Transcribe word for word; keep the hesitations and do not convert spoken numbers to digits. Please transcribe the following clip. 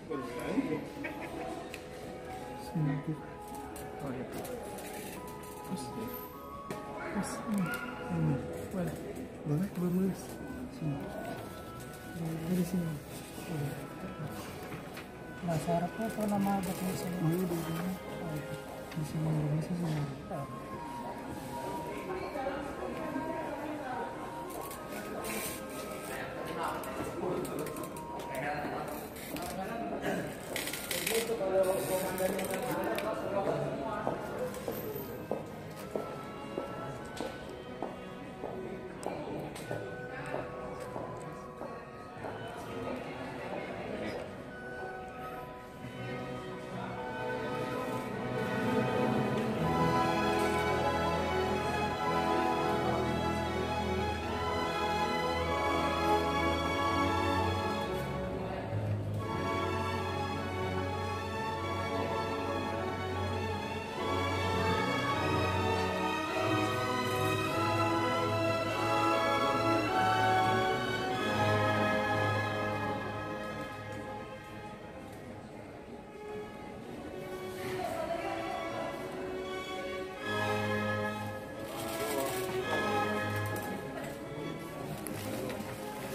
Sini. Oh ya. Terus, terus, ini, ini, boleh, boleh, boleh, sini, dari sini. Nah, sarapnya itu nama bakal sini. Oh, di sini, di sini, di sini.